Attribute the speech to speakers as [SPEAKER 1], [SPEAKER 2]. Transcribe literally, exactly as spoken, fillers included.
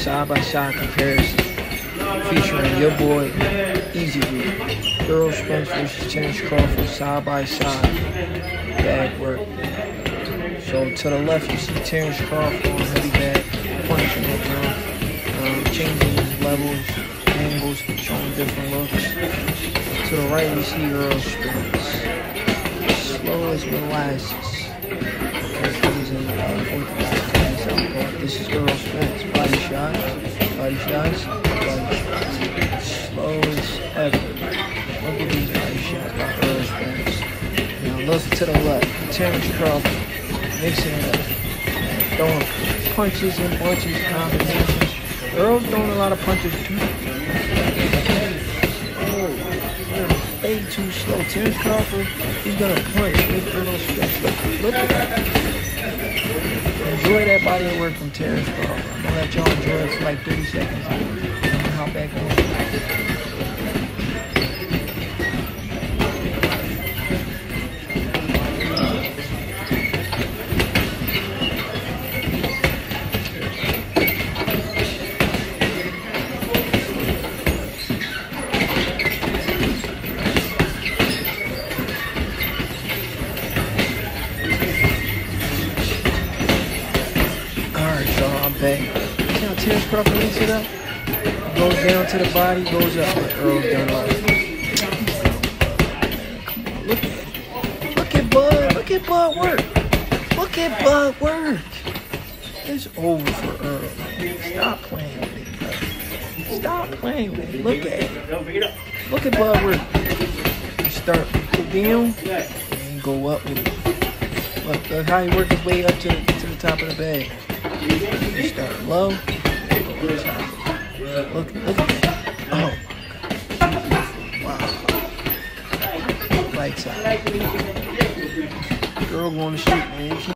[SPEAKER 1] side-by-side comparison featuring your boy, Easy Root. ERROL Spence versus Terence Crawford, side-by-side. Bag work. So to the left, you see Terence Crawford on heavy bag, punching that drum, um, changing his levels, angles, showing different looks. To the right, we see ERROL Spence. Slow as molasses. This is ERROL Spence. Body shots, body shots, body shots. Slow as ever. Look at these body shots by ERROL Spence. Now look to the left. Terence Crawford mixing it up. Throwing punches and bunches, combinations. ERROL's throwing a lot of punches too. Oh, way too slow. Terence Crawford, he's gonna punch with ERROL Spence. Look, look at that. Enjoy that body of work from Terence Crawford. I'm gonna let y'all enjoy it for like thirty seconds. I'm gonna hop back on. I'm back. See how Terence Crawford mix it up? Goes down to the body, goes up. ERROL's done all. Come on, look at it. Look at Bud. Look at Bud work. Look at Bud work. It's over for ERROL. Stop playing with it, bro. Stop playing with it. Look at it. Look at Bud work. You start down and go up with it. Look, look how he worked his way up to, to the top of the bag. You start low, look, look at that. Oh, wow. Lights out. Girl going to shoot, man.